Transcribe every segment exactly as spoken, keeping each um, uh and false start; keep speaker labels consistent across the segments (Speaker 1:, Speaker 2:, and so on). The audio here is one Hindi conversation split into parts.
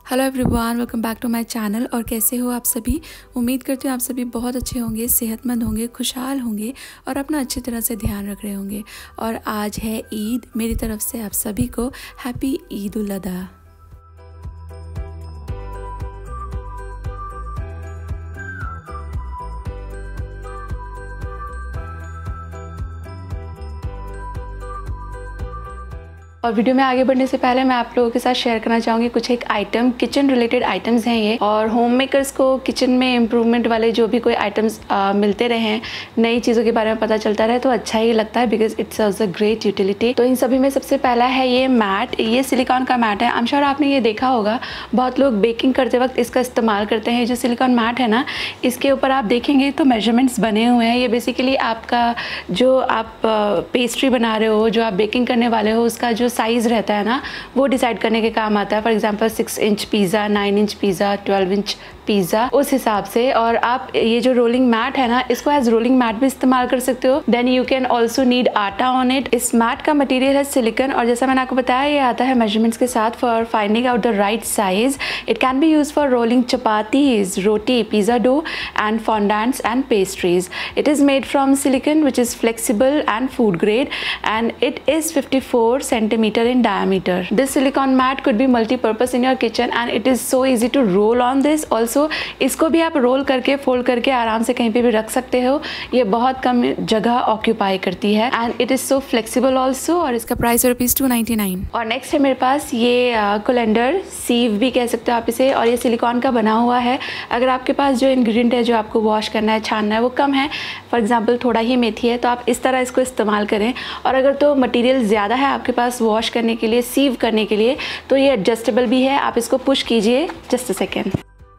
Speaker 1: Hello everyone, welcome back to my channel. और कैसे हो आप सभी? उम्मीद करती हूँ आप सभी बहुत अच्छे होंगे, सेहतमंद होंगे, खुशहाल होंगे और अपना अच्छी तरह से ध्यान रख रहे होंगे। और आज है ईद। मेरी तरफ से आप सभी को हैप्पी ईद उल अधा। और वीडियो में आगे बढ़ने से पहले मैं आप लोगों के साथ शेयर करना चाहूँगी कुछ एक आइटम, किचन रिलेटेड आइटम्स हैं ये। और होम मेकर्स को किचन में इम्प्रूवमेंट वाले जो भी कोई आइटम्स मिलते रहे, नई चीज़ों के बारे में पता चलता रहे तो अच्छा ही लगता है, because it's serves a great utility. तो इन सभी में सबसे पहला है ये मैट। ये सिलिकॉन का मैट है। आई एम श्योर आपने ये देखा होगा, बहुत लोग बेकिंग करते वक्त इसका इस्तेमाल करते हैं। जो सिलिकॉन मैट है ना, इसके ऊपर आप देखेंगे तो मेजरमेंट्स बने हुए हैं। ये बेसिकली आपका जो आप पेस्ट्री बना रहे हो, जो आप बेकिंग करने वाले हो, उसका जो साइज़ रहता है ना, वो डिसाइड करने के काम आता है। For example six inch pizza, nine inch pizza, twelve inch pizza, उस हिसाब से। और आप ये जो रोलिंग मैट है ना, इसको एज रोलिंग मैट भी इस्तेमाल कर सकते हो। Then you can also knead atta on it. इस मैट का मटेरियल है सिलिकॉन, और जैसा मैंने आपको बताया ये आता है मेजरमेंट्स के साथ for finding out the right size. It can be use for rolling chapatis, roti, pizza dough and fondants and pastries. It is made from silicone which is flexible and food grade, and it is fifty-four centimeter in diameter. This silicone mat could be multi-purpose in your kitchen and it is so easy to roll on this. Also, इसको भी आप रोल करके, फोल्ड करके आराम से कहीं पे भी रख सकते हो। ये बहुत कम जगह ऑक्यूपाई करती है and it is so flexible also. और इसका प्राइस है रुपीज़ टू नाइन्टी नाइन। और नेक्स्ट है मेरे पास ये कोलेंडर, सीव भी कह सकते हो आप इसे, और ये सिलिकॉन का बना हुआ है। अगर आपके पास जो इंग्रेडिएंट है जो आपको वॉश करना है, छानना है, वो कम है, फॉर एग्जाम्पल थोड़ा ही मेथी है, तो आप इस तरह इसको इस्तेमाल करें। और अगर तो मटेरियल ज़्यादा है आपके पास वॉश करने के लिए, सीव करने के लिए, तो ये एडजस्टेबल भी है। आप इसको पुश कीजिए, जस्ट अ सेकेंड,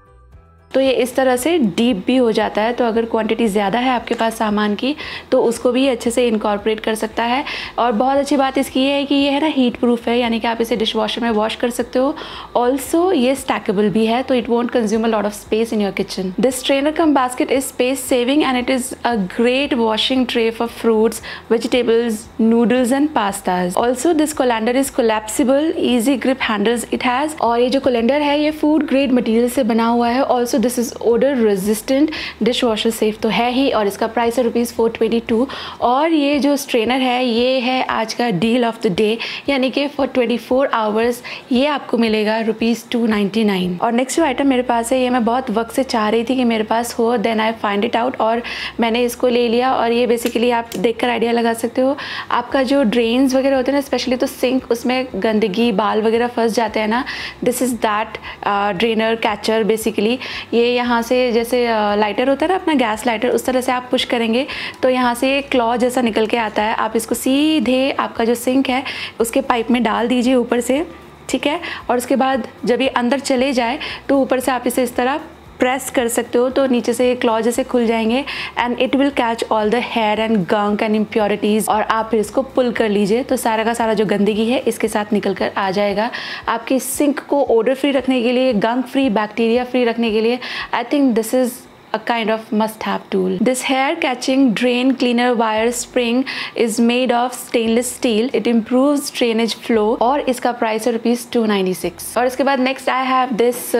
Speaker 1: तो ये इस तरह से डीप भी हो जाता है। तो अगर क्वांटिटी ज़्यादा है आपके पास सामान की, तो उसको भी अच्छे से इनकॉर्पोरेट कर सकता है। और बहुत अच्छी बात इसकी ये है कि ये है ना हीट प्रूफ है, यानी कि आप इसे डिश वॉशर में वॉश कर सकते हो। ऑल्सो ये स्टैकेबल भी है, तो it won't consume a lot of space in your kitchen. This strainer cum basket is space saving and it is a great washing tray for fruits, vegetables, noodles and pastas. Also this colander is collapsible, easy grip handles it has. और ये जो कोलेंडर है ये फूड ग्रेड मटीरियल से बना हुआ है। Also this is odour resistant, dish washer safe तो है ही। और इसका प्राइस है रुपीज़ फोर ट्वेंटी टू। और ये जो स्ट्रेनर है ये है आज का डील ऑफ द डे, यानी कि फॉर ट्वेंटी फोर आवर्स ये आपको मिलेगा रुपीज़ टू नाइन्टी नाइन। और नेक्स्ट जो आइटम मेरे पास है, ये मैं बहुत वक्त से चाह रही थी कि मेरे पास हो, then I find it out और मैंने इसको ले लिया। और ये बेसिकली आप देखकर आइडिया लगा सकते हो, आपका जो ड्रेन्स वगैरह होते हैं ना, स्पेशली तो सिंक, उसमें गंदगी, बाल वगैरह फंस जाते हैं ना, this is that drainer catcher. Basically ये यहाँ से जैसे लाइटर होता है ना अपना गैस लाइटर, उस तरह से आप पुश करेंगे तो यहाँ से एक क्लॉ जैसा निकल के आता है। आप इसको सीधे आपका जो सिंक है उसके पाइप में डाल दीजिए ऊपर से, ठीक है। और उसके बाद जब ये अंदर चले जाए तो ऊपर से आप इसे इस तरह प्रेस कर सकते हो, तो नीचे से क्लॉ जैसे खुल जाएंगे and it will catch all the hair and gunk and impurities. और आप फिर इसको पुल कर लीजिए तो सारा का सारा जो गंदगी है इसके साथ निकल कर आ जाएगा। आपकी सिंक को ओडर फ्री रखने के लिए, गंक फ्री, बैक्टीरिया फ्री रखने के लिए, I think this is a kind of must-have tool. This hair-catching drain cleaner wire spring is made of stainless steel. It improves drainage flow और इसका प्राइस है रुपीज़ टू नाइन्टी सिक्स। और इसके बाद next I have this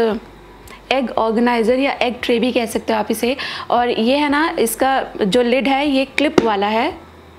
Speaker 1: egg organiser या एग ट्रे भी कह सकते हो आप इसे। और ये है ना, इसका जो लिड है ये क्लिप वाला है,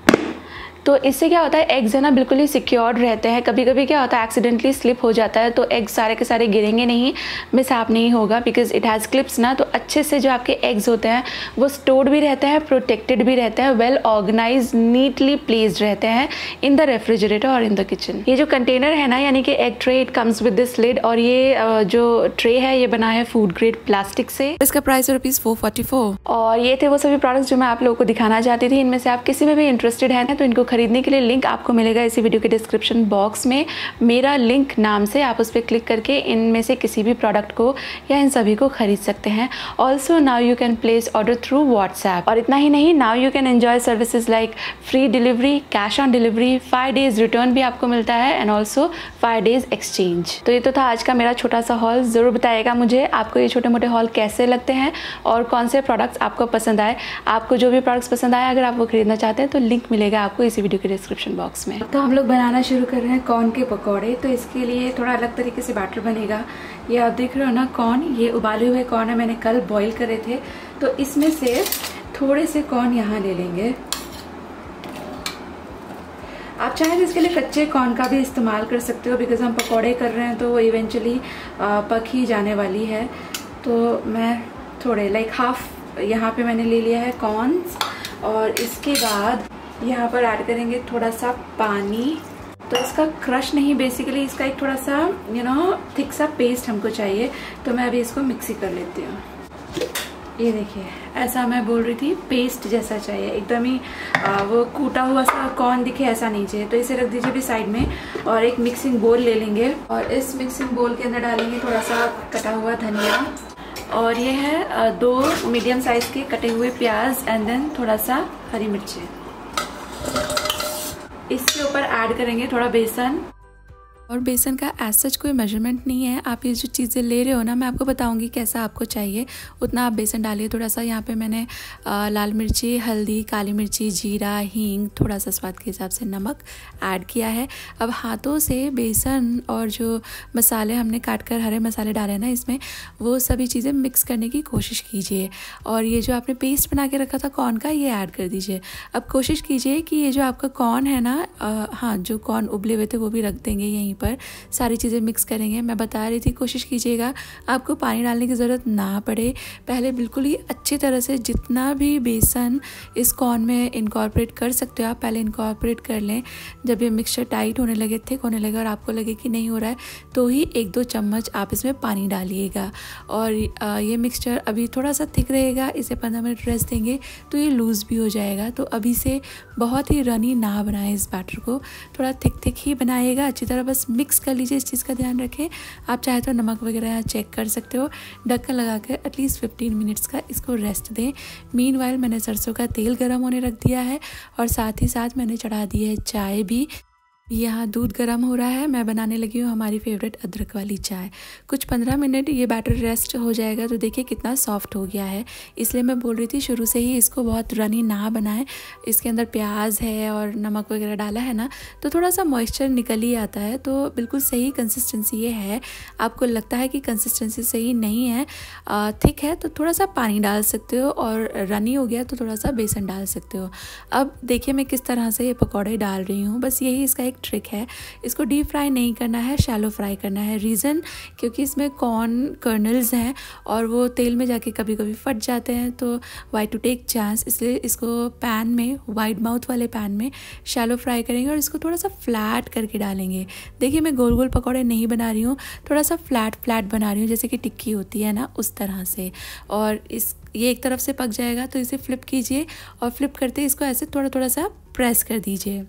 Speaker 1: तो इससे क्या होता है, एग्स है ना बिल्कुल ही सिक्योर्ड रहते हैं। कभी कभी क्या होता है एक्सीडेंटली स्लिप हो जाता है तो एग्स सारे के सारे गिरेंगे नहीं, मिसहैप नहीं होगा, बिकॉज इट हैज़ क्लिप्स ना। तो अच्छे से जो आपके एग्स होते हैं वो स्टोर्ड भी रहते हैं, प्रोटेक्टेड भी रहते हैं, वेल ऑर्गेनाइज, नीटली प्लेस्ड रहते हैं इन द रेफ्रिजरेटर और इन द किचन। ये जो कंटेनर है ना, यानी कि egg tray, it comes with this lid. और ये जो ट्रे है ये बना है फूड ग्रेड प्लास्टिक से। इसका प्राइस है रुपीज़ फोर फोर्टी फोर। और ये थे वो सभी प्रोडक्ट्स जो मैं आप लोगों को दिखाना चाहती थी। इनमें से आप किसी में भी इंटरेस्टेड हैं तो इनको खरीदने के लिए लिंक आपको मिलेगा इसी वीडियो के डिस्क्रिप्शन बॉक्स में, मेरा लिंक नाम से। आप उस पर क्लिक करके इनमें से किसी भी प्रोडक्ट को या इन सभी को खरीद सकते हैं। Also now you can place order through WhatsApp. और इतना ही नहीं, now you can enjoy services like free delivery, cash on delivery, five days return भी आपको मिलता है and also five days exchange. तो ये तो था आज का मेरा छोटा सा हॉल। ज़रूर बताइएगा मुझे आपको ये छोटे मोटे हॉल कैसे लगते हैं और कौन से प्रोडक्ट्स आपको पसंद आए। आपको जो भी प्रोडक्ट्स पसंद आए, अगर आप वो खरीदना चाहते हैं तो लिंक मिलेगा आपको इसी वीडियो के डिस्क्रिप्शन बॉक्स में। तो हम लोग बनाना शुरू कर रहे हैं कॉर्न के पकौड़े। तो इसके लिए थोड़ा अलग तरीके से बैटर बनेगा। ये आप देख रहे हो ना कॉर्न, ये उबाले हुए कॉर्न है, मैंने कल बॉईल करे थे। तो इसमें से थोड़े से कॉर्न यहाँ ले लेंगे। आप चाहें तो इसके लिए कच्चे कॉर्न का भी इस्तेमाल कर सकते हो, बिकॉज हम पकौड़े कर रहे हैं तो वो इवेंचुअली पक ही जाने वाली है। तो मैं थोड़े लाइक हाफ यहाँ पे मैंने ले लिया है कॉर्न्स, और इसके बाद यहाँ पर ऐड करेंगे थोड़ा सा पानी। तो इसका क्रश नहीं, बेसिकली इसका एक थोड़ा सा यू नो थिक सा पेस्ट हमको चाहिए। तो मैं अभी इसको मिक्सी कर लेती हूँ। ये देखिए, ऐसा मैं बोल रही थी, पेस्ट जैसा चाहिए, एकदम ही आ, वो कूटा हुआ सा कॉर्न दिखे ऐसा नहीं चाहिए। तो इसे रख दीजिए भी साइड में, और एक मिक्सिंग बोल ले लेंगे और इस मिक्सिंग बोल के अंदर डालेंगे थोड़ा सा कटा हुआ धनिया, और ये है आ, दो मीडियम साइज के कटे हुए प्याज, एंड देन थोड़ा सा हरी मिर्ची। इसके ऊपर ऐड करेंगे थोड़ा बेसन, और बेसन का एज सच कोई मेजरमेंट नहीं है। आप ये जो चीज़ें ले रहे हो ना, मैं आपको बताऊंगी कैसा आपको चाहिए उतना आप बेसन डालिए। थोड़ा सा यहाँ पे मैंने आ, लाल मिर्ची, हल्दी, काली मिर्ची, जीरा, हींग, थोड़ा सा स्वाद के हिसाब से नमक ऐड किया है। अब हाथों से बेसन और जो मसाले हमने काट कर हरे मसाले डाले ना इसमें, वो सभी चीज़ें मिक्स करने की कोशिश कीजिए। और ये जो आपने पेस्ट बना के रखा था कॉर्न का, ये ऐड कर दीजिए। अब कोशिश कीजिए कि ये जो आपका कॉर्न है ना, आ, हाँ जो कॉर्न उबले हुए थे वो भी रख देंगे यहीं पर, सारी चीज़ें मिक्स करेंगे। मैं बता रही थी कोशिश कीजिएगा आपको पानी डालने की ज़रूरत ना पड़े। पहले बिल्कुल ही अच्छी तरह से जितना भी बेसन इस कॉर्न में इनकॉर्पोरेट कर सकते हो आप पहले इनकॉर्पोरेट कर लें। जब ये मिक्सचर टाइट होने लगे, थिक होने लगे और आपको लगे कि नहीं हो रहा है, तो ही एक दो चम्मच आप इसमें पानी डालिएगा। और ये मिक्सचर अभी थोड़ा सा थिक रहेगा, इसे पंद्रह मिनट रेस्ट देंगे तो ये लूज़ भी हो जाएगा। तो अभी से बहुत ही रनी ना बनाएं इस बैटर को, थोड़ा थिक थिक ही बनाइएगा। अच्छी तरह बस मिक्स कर लीजिए, इस चीज़ का ध्यान रखें। आप चाहे तो नमक वगैरह यहाँ चेक कर सकते हो। ढक्कन लगा कर एटलीस्ट फिफ्टीन मिनट्स का इसको रेस्ट दें। मीनवाइल मैंने सरसों का तेल गर्म होने रख दिया है, और साथ ही साथ मैंने चढ़ा दी है चाय भी। यहाँ दूध गर्म हो रहा है, मैं बनाने लगी हूँ हमारी फेवरेट अदरक वाली चाय। कुछ पंद्रह मिनट ये बैटर रेस्ट हो जाएगा तो देखिए कितना सॉफ्ट हो गया है। इसलिए मैं बोल रही थी शुरू से ही इसको बहुत रनी ना बनाएं। इसके अंदर प्याज है और नमक वगैरह डाला है ना, तो थोड़ा सा मॉइस्चर निकल ही आता है। तो बिल्कुल सही कंसिस्टेंसी ये है। आपको लगता है कि कंसिस्टेंसी सही नहीं है, थिक है, तो थोड़ा सा पानी डाल सकते हो, और रनी हो गया तो थोड़ा सा बेसन डाल सकते हो। अब देखिए मैं किस तरह से ये पकौड़े डाल रही हूँ, बस यही इसका ट्रिक है। इसको डीप फ्राई नहीं करना है, शैलो फ्राई करना है। रीज़न क्योंकि इसमें कॉर्न कर्नल्स हैं और वो तेल में जाके कभी कभी फट जाते हैं, तो वाई टू टेक चांस, इसलिए इसको पैन में, वाइड माउथ वाले पैन में शैलो फ्राई करेंगे और इसको थोड़ा सा फ्लैट करके डालेंगे। देखिए मैं गोल गोल पकौड़े नहीं बना रही हूँ, थोड़ा सा फ्लैट फ्लैट बना रही हूँ, जैसे कि टिक्की होती है ना उस तरह से। और इस ये एक तरफ से पक जाएगा तो इसे फ्लिप कीजिए, और फ्लिप करते इसको ऐसे थोड़ा थोड़ा सा प्रेस कर दीजिए।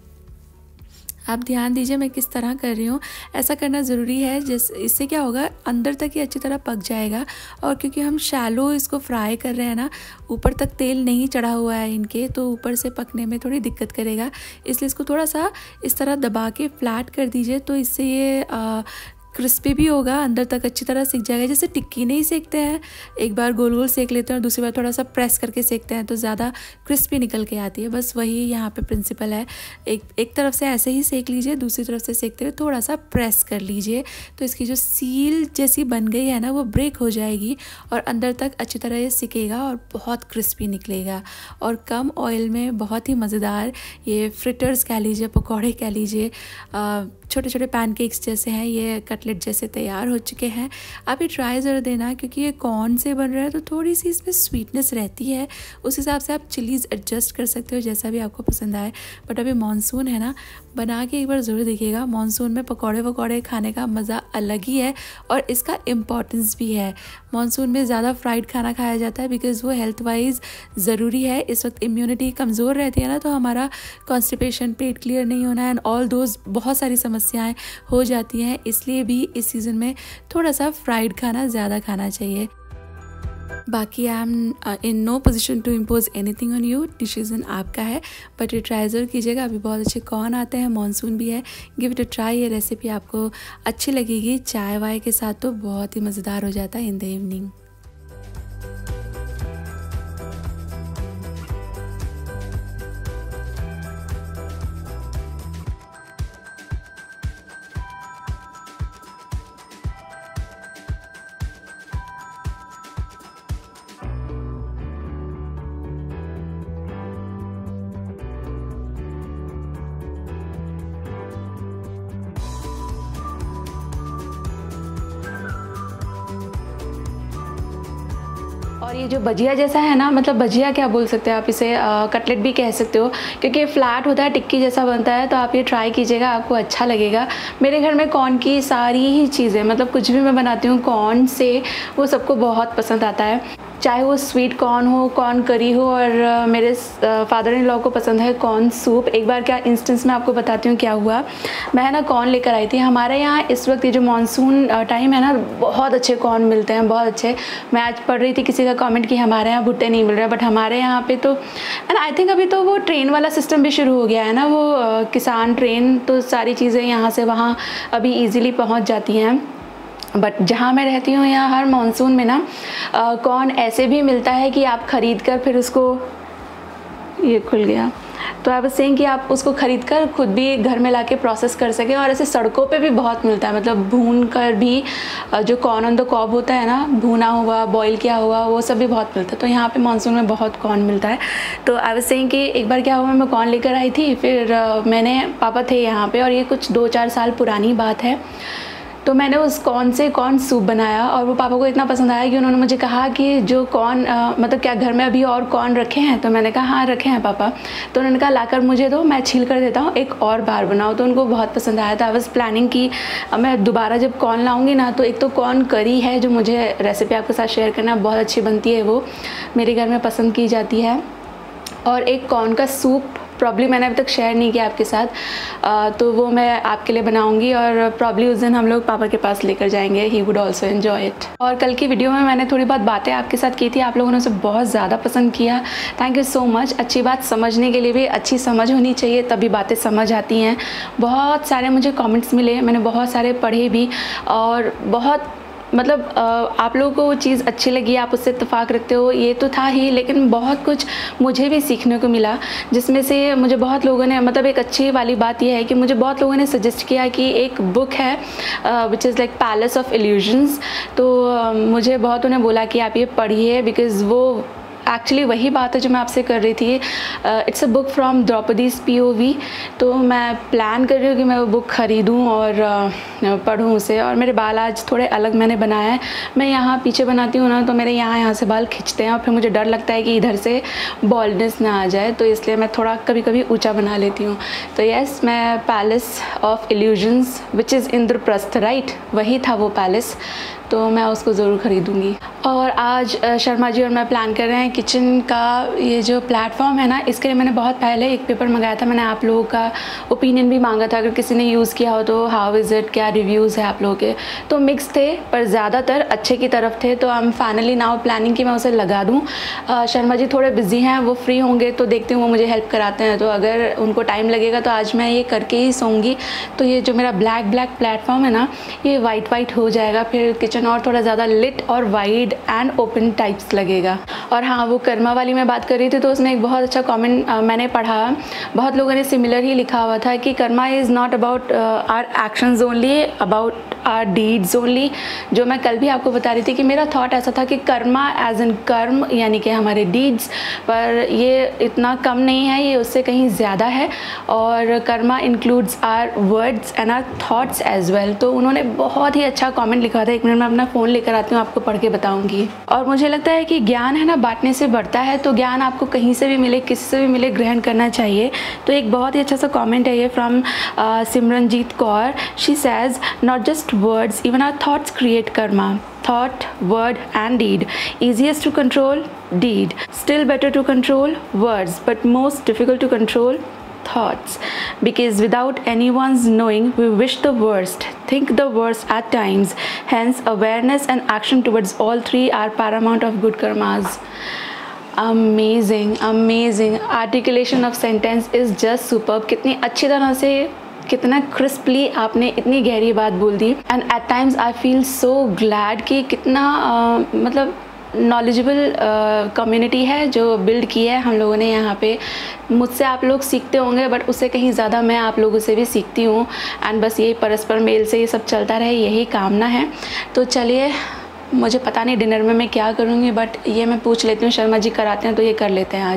Speaker 1: आप ध्यान दीजिए मैं किस तरह कर रही हूँ, ऐसा करना ज़रूरी है। जिस इससे क्या होगा, अंदर तक ये अच्छी तरह पक जाएगा। और क्योंकि हम शैलो इसको फ्राई कर रहे हैं ना, ऊपर तक तेल नहीं चढ़ा हुआ है इनके, तो ऊपर से पकने में थोड़ी दिक्कत करेगा। इसलिए इसको थोड़ा सा इस तरह दबा के फ्लैट कर दीजिए, तो इससे ये आ, क्रिस्पी भी होगा, अंदर तक अच्छी तरह सीख जाएगा। जैसे टिक्की नहीं सेकते हैं, एक बार गोल गोल सेक लेते हैं और दूसरी बार थोड़ा सा प्रेस करके सेकते हैं तो ज़्यादा क्रिस्पी निकल के आती है। बस वही यहाँ पे प्रिंसिपल है। एक एक तरफ से ऐसे ही सेक लीजिए, दूसरी तरफ से सेकते हुए थोड़ा सा प्रेस कर लीजिए, तो इसकी जो सील जैसी बन गई है ना वो ब्रेक हो जाएगी और अंदर तक अच्छी तरह ये सिकेगा और बहुत क्रिस्पी निकलेगा। और कम ऑयल में बहुत ही मज़ेदार ये फ्रिटर्स कह लीजिए, पकौड़े कह लीजिए, छोटे छोटे पैनकेक्स जैसे हैं, ये कटलेट जैसे तैयार हो चुके हैं। आप ये ट्राई ज़रूर देना, क्योंकि ये कॉर्न से बन रहा है तो थोड़ी सी इसमें स्वीटनेस रहती है। उस हिसाब से आप चिलीज़ एडजस्ट कर सकते हो जैसा भी आपको पसंद आए। बट अभी मानसून है ना, बना के एक बार ज़रूर देखिएगा। मानसून में पकौड़े वकौड़े खाने का मज़ा अलग ही है और इसका इम्पॉर्टेंस भी है। मानसून में ज़्यादा फ्राइड खाना खाया जाता है बिकॉज़ वो हेल्थ वाइज ज़रूरी है। इस वक्त इम्यूनिटी कमज़ोर रहती है ना, तो हमारा कॉन्स्टिपेशन, पेट क्लियर नहीं होना एंड ऑल दोज बहुत सारी समस्याएं हो जाती हैं। इसलिए भी इस सीज़न में थोड़ा सा फ्राइड खाना ज़्यादा खाना चाहिए। बाकी I am in no position to impose anything on you, decision आपका है, बट ये ट्राई ज़रूर कीजिएगा। अभी बहुत अच्छे कॉर्न आते हैं, मानसून भी है, गिव इट अ ट्राई। ये रेसिपी आपको अच्छी लगेगी, चाय वाय के साथ तो बहुत ही मज़ेदार हो जाता है इन द इवनिंग। और ये जो भजिया जैसा है ना, मतलब भजिया क्या बोल सकते हैं आप इसे, आ, कटलेट भी कह सकते हो, क्योंकि फ्लैट होता है, टिक्की जैसा बनता है। तो आप ये ट्राई कीजिएगा, आपको अच्छा लगेगा। मेरे घर में कॉर्न की सारी ही चीज़ें, मतलब कुछ भी मैं बनाती हूँ कॉर्न से, वो सबको बहुत पसंद आता है। चाहे वो स्वीट कॉर्न हो, कॉर्न करी हो, और मेरे फादर इन लॉ को पसंद है कॉर्न सूप। एक बार क्या इंस्टेंस मैं आपको बताती हूँ क्या हुआ। मैं ना कॉर्न लेकर आई थी। हमारे यहाँ इस वक्त ये जो मानसून टाइम है ना, बहुत अच्छे कॉर्न मिलते हैं, बहुत अच्छे। मैं आज पढ़ रही थी किसी का कमेंट कि हमारे यहाँ भुट्टे नहीं मिल रहे, बट हमारे यहाँ पे तो, एंड आई थिंक अभी तो वो ट्रेन वाला सिस्टम भी शुरू हो गया है ना, वो किसान ट्रेन, तो सारी चीज़ें यहाँ से वहाँ अभी ईज़िली पहुँच जाती हैं। बट जहाँ मैं रहती हूँ यहाँ हर मानसून में ना कॉर्न ऐसे भी मिलता है कि आप ख़रीद कर फिर उसको, ये खुल गया, तो आई वाज सेइंग कि आप उसको ख़रीद कर खुद भी घर में लाके प्रोसेस कर सकें। और ऐसे सड़कों पे भी बहुत मिलता है, मतलब भून कर भी, जो कॉर्न ऑन द कॉब होता है ना, भुना हुआ, बॉईल किया हुआ, वो सब भी बहुत मिलता है। तो यहाँ पे मानसून में बहुत कॉर्न मिलता है। तो आई वाज सेइंग कि एक बार क्या हुआ, मैं कॉर्न लेकर आई थी, फिर मैंने, पापा थे यहाँ पर, और ये कुछ दो चार साल पुरानी बात है। तो मैंने उस कॉर्न से कॉर्न सूप बनाया, और वो पापा को इतना पसंद आया कि उन्होंने मुझे कहा कि जो कॉर्न, मतलब क्या घर में अभी और कॉर्न रखे हैं? तो मैंने कहा हाँ रखे हैं पापा। तो उन्होंने कहा लाकर मुझे दो, मैं छील कर देता हूँ, एक और बार बनाओ। तो उनको बहुत पसंद आया था। आई वाज प्लानिंग कि मैं दोबारा जब कॉर्न लाऊंगी ना, तो एक तो कॉर्न करी है जो मुझे रेसिपी आपके साथ शेयर करना, बहुत अच्छी बनती है, वो मेरे घर में पसंद की जाती है। और एक कॉर्न का सूप प्रॉब्ली मैंने अभी तक शेयर नहीं किया आपके साथ, आ, तो वो मैं आपके लिए बनाऊंगी, और प्रॉब्ली उस दिन हम लोग पापा के पास लेकर जाएंगे। He would also enjoy it. और कल की वीडियो में मैंने थोड़ी बहुत बातें आपके साथ की थी, आप लोगों ने उसे बहुत ज़्यादा पसंद किया। Thank you so much. अच्छी बात समझने के लिए भी अच्छी समझ होनी चाहिए, तभी बातें समझ आती हैं। बहुत सारे मुझे कॉमेंट्स मिले, मैंने बहुत सारे पढ़े भी, और बहुत मतलब आप लोगों को वो चीज़ अच्छी लगी, आप उससे इत्तेफाक रखते हो, ये तो था ही, लेकिन बहुत कुछ मुझे भी सीखने को मिला, जिसमें से मुझे बहुत लोगों ने, मतलब एक अच्छी वाली बात यह है कि मुझे बहुत लोगों ने सजेस्ट किया कि एक बुक है which is like palace of illusions. तो uh, मुझे बहुत उन्हें बोला कि आप ये पढ़िए, बिकॉज़ वो एक्चुअली वही बात है जो मैं आपसे कर रही थी। It's a book from Draupadi's POV. तो मैं प्लान कर रही हूँ कि मैं वो बुक ख़रीदूँ और uh, पढूँ उसे। और मेरे बाल आज थोड़े अलग मैंने बनाए हैं। मैं यहाँ पीछे बनाती हूँ ना, तो मेरे यहाँ यहाँ से बाल खिंचते हैं, और फिर मुझे डर लगता है कि इधर से बॉल्डनेस ना आ जाए, तो इसलिए मैं थोड़ा कभी कभी ऊँचा बना लेती हूँ। तो यस, मैं palace of illusions which is Indraprastha, right, वही था वो पैलेस, तो मैं उसको ज़रूर ख़रीदूँगी। और आज शर्मा जी और मैं प्लान कर रहे हैं किचन का ये जो प्लेटफॉर्म है ना, इसके लिए मैंने बहुत पहले एक पेपर मंगाया था। मैंने आप लोगों का ओपिनियन भी मांगा था, अगर किसी ने यूज़ किया हो तो हाउ इज़ इट, क्या रिव्यूज़ है आप लोगों के। तो मिक्स थे, पर ज़्यादातर अच्छे की तरफ थे। तो हम फाइनली नाउ प्लानिंग कि मैं उसे लगा दूँ। शर्मा जी थोड़े बिजी हैं, वो फ्री होंगे तो देखती हूँ, वो मुझे हेल्प कराते हैं, तो अगर उनको टाइम लगेगा तो आज मैं ये करके ही सोऊंगी। तो ये जो मेरा ब्लैक ब्लैक प्लेटफॉर्म है ना, ये वाइट वाइट हो जाएगा, फिर किचन और थोड़ा ज़्यादा लिट और वाइड एंड ओपन टाइप्स लगेगा। और हाँ, वो कर्मा वाली मैं बात कर रही थी, तो उसमें एक बहुत अच्छा कमेंट मैंने पढ़ा, बहुत लोगों ने सिमिलर ही लिखा हुआ था कि karma is not about our actions only, about our deeds only. जो मैं कल भी आपको बता रही थी कि मेरा थॉट ऐसा था कि कर्मा एज इन कर्म, यानी कि हमारे डीड्स, पर ये इतना कम नहीं है, ये उससे कहीं ज़्यादा है। और karma includes our words and our thoughts as well. तो उन्होंने बहुत ही अच्छा कमेंट लिखा था। एक मिनट में अपना फ़ोन लेकर आती हूँ, आपको पढ़ के बताऊँगी। और मुझे लगता है कि ज्ञान है ना, बांटने से बढ़ता है। तो ज्ञान आपको कहीं से भी मिले, किसी से भी मिले, ग्रहण करना चाहिए। तो एक बहुत ही अच्छा सा कमेंट है ये from Simranjeet Kaur. She says, not just words, even our thoughts create karma. Thought, word and deed. Easiest to control, deed. Still better to control, words, but most difficult to control, thoughts. Because without anyone's knowing, we wish the worst, think the worst at times. Hence, awareness and action towards all three are paramount of good karmas. Amazing, amazing. Articulation of sentence is just superb. कितनी अच्छी तरह से, कितना क्रिस्पली आपने इतनी गहरी बात बोल दी। And at times I feel so glad कि कितना uh, मतलब नॉलेजेबल कम्युनिटी uh, है जो बिल्ड की है हम लोगों ने यहाँ पे। मुझसे आप लोग सीखते होंगे, बट उससे कहीं ज़्यादा मैं आप लोगों से भी सीखती हूँ। एंड बस यही परस्पर मेल से ये सब चलता रहे, यही कामना है। तो चलिए, मुझे पता नहीं डिनर में मैं क्या करूँगी, बट ये मैं पूछ लेती हूँ। शर्मा जी कराते हैं तो ये कर लेते हैं आज।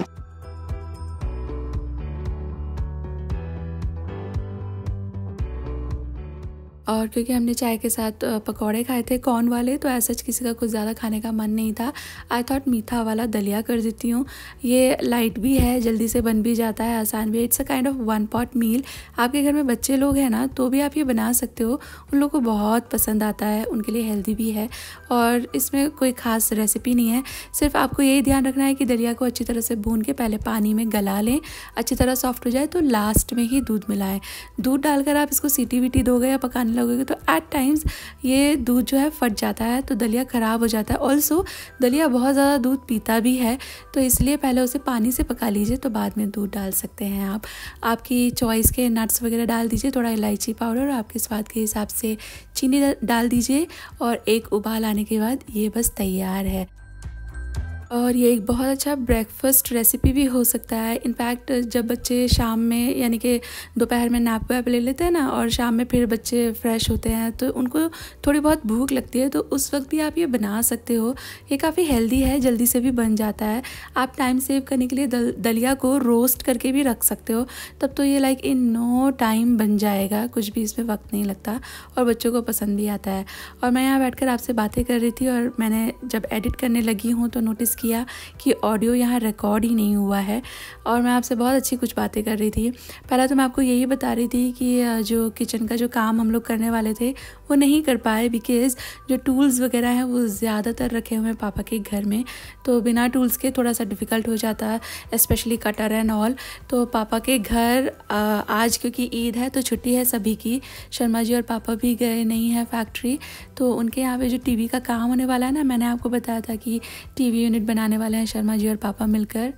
Speaker 1: और क्योंकि हमने चाय के साथ पकौड़े खाए थे कॉर्न वाले, तो ऐसा किसी का कुछ ज़्यादा खाने का मन नहीं था। आई थॉट मीठा वाला दलिया कर देती हूँ। ये लाइट भी है, जल्दी से बन भी जाता है, आसान भी है। It's a kind of one pot meal. आपके घर में बच्चे लोग हैं ना, तो भी आप ये बना सकते हो, उन लोगों को बहुत पसंद आता है, उनके लिए हेल्दी भी है। और इसमें कोई ख़ास रेसिपी नहीं है, सिर्फ आपको यही ध्यान रखना है कि दलिया को अच्छी तरह से भून के पहले पानी में गला लें, अच्छी तरह सॉफ्ट हो जाए तो लास्ट में ही दूध मिलाएं। दूध डालकर आप इसको सीटी वीटी दोगे या पकाने लगोगे तो एट टाइम्स ये दूध जो है फट जाता है, तो दलिया ख़राब हो जाता है। ऑल्सो दलिया बहुत ज़्यादा दूध पीता भी है, तो इसलिए पहले उसे पानी से पका लीजिए, तो बाद में दूध डाल सकते हैं आप। आपकी चॉइस के नट्स वगैरह डाल दीजिए, थोड़ा इलायची पाउडर, आपके स्वाद के हिसाब से चीनी डाल दीजिए, और एक उबाल आने के बाद ये बस तैयार है। और ये एक बहुत अच्छा ब्रेकफास्ट रेसिपी भी हो सकता है। इनफैक्ट जब बच्चे शाम में यानी कि दोपहर में नैप वैप ले लेते हैं ना, और शाम में फिर बच्चे फ्रेश होते हैं, तो उनको थोड़ी बहुत भूख लगती है, तो उस वक्त भी आप ये बना सकते हो। ये काफ़ी हेल्दी है, जल्दी से भी बन जाता है। आप टाइम सेव करने के लिए दल, दलिया को रोस्ट करके भी रख सकते हो, तब तो ये लाइक इन नो टाइम बन जाएगा, कुछ भी इसमें वक्त नहीं लगता और बच्चों को पसंद भी आता है। और मैं यहाँ बैठ आपसे बातें कर रही थी, और मैंने जब एडिट करने लगी हूँ तो नोटिस किया कि ऑडियो यहाँ रिकॉर्ड ही नहीं हुआ है, और मैं आपसे बहुत अच्छी कुछ बातें कर रही थी। पहला तो मैं आपको यही बता रही थी कि जो किचन का जो काम हम लोग करने वाले थे वो नहीं कर पाए, बिकॉज़ जो टूल्स वगैरह हैं वो ज़्यादातर रखे हुए हैं पापा के घर में, तो बिना टूल्स के थोड़ा सा डिफ़िकल्ट हो जाता है, स्पेशली कटर एंड ऑल। तो पापा के घर आज क्योंकि ईद है तो छुट्टी है सभी की, शर्मा जी और पापा भी गए नहीं हैं फैक्ट्री, तो उनके यहाँ पे जो टीवी का काम होने वाला है ना, मैंने आपको बताया था कि टीवी यूनिट बनाने वाले हैं शर्मा जी और पापा मिलकर,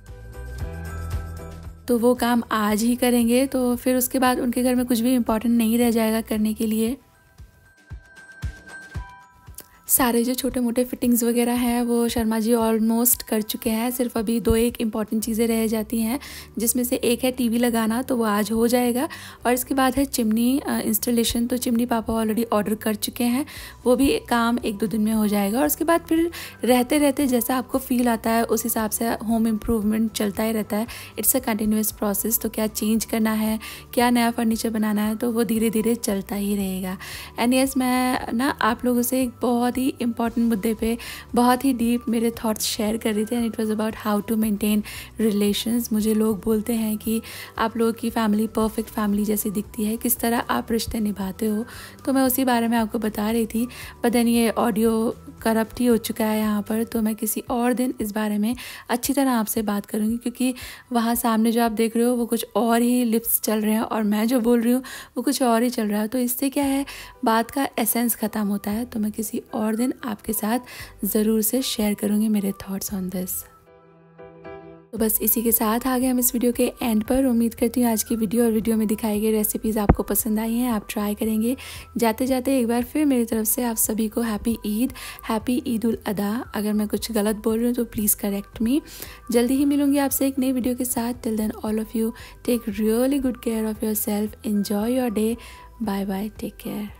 Speaker 1: तो वो काम आज ही करेंगे। तो फिर उसके बाद उनके घर में कुछ भी इम्पोर्टेंट नहीं रह जाएगा करने के लिए। सारे जो छोटे मोटे फिटिंग्स वगैरह हैं वो शर्मा जी ऑलमोस्ट कर चुके हैं, सिर्फ अभी दो एक इम्पॉर्टेंट चीज़ें रह जाती हैं, जिसमें से एक है टीवी लगाना, तो वो आज हो जाएगा। और इसके बाद है चिमनी इंस्टॉलेशन, तो चिमनी पापा ऑलरेडी ऑर्डर कर चुके हैं, वो भी काम एक दो दिन में हो जाएगा। और उसके बाद फिर रहते रहते जैसा आपको फील आता है उस हिसाब से होम इम्प्रूवमेंट चलता ही रहता है। इट्स अ कंटिन्यूस प्रोसेस, तो क्या चेंज करना है, क्या नया फर्नीचर बनाना है, तो वो धीरे धीरे चलता ही रहेगा। एंड यस, मैं ना आप लोगों से एक बहुत ही इम्पॉर्टेंट मुद्दे पे बहुत ही डीप मेरे थॉट्स शेयर कर रही थी, and it was about how to maintain relations. मुझे लोग बोलते हैं कि आप लोगों की फैमिली परफेक्ट फैमिली जैसी दिखती है, किस तरह आप रिश्ते निभाते हो, तो मैं उसी बारे में आपको बता रही थी। बट देन ये ऑडियो करप्ट ही हो चुका है यहाँ पर, तो मैं किसी और दिन इस बारे में अच्छी तरह आपसे बात करूँगी, क्योंकि वहाँ सामने जो आप देख रहे हो वो कुछ और ही लिप्स चल रहे हैं और मैं जो बोल रही हूँ वो कुछ और ही चल रहा है, तो इससे क्या है, बात का एसेंस ख़त्म होता है। तो मैं किसी और दिन आपके साथ ज़रूर से शेयर करूँगी मेरे थॉट्स ऑन दिस। तो बस इसी के साथ आ गए हम इस वीडियो के एंड पर। उम्मीद करती हूँ आज की वीडियो और वीडियो में दिखाई गई रेसिपीज़ आपको पसंद आई हैं, आप ट्राई करेंगे। जाते जाते एक बार फिर मेरी तरफ से आप सभी को हैप्पी ईद, हैप्पी ईद उल अदा। अगर मैं कुछ गलत बोल रही हूँ तो प्लीज़ करेक्ट मी। जल्दी ही मिलूंगी आपसे एक नई वीडियो के साथ। Till then all of you take really good care of yourself, enjoy your day, bye bye, take care.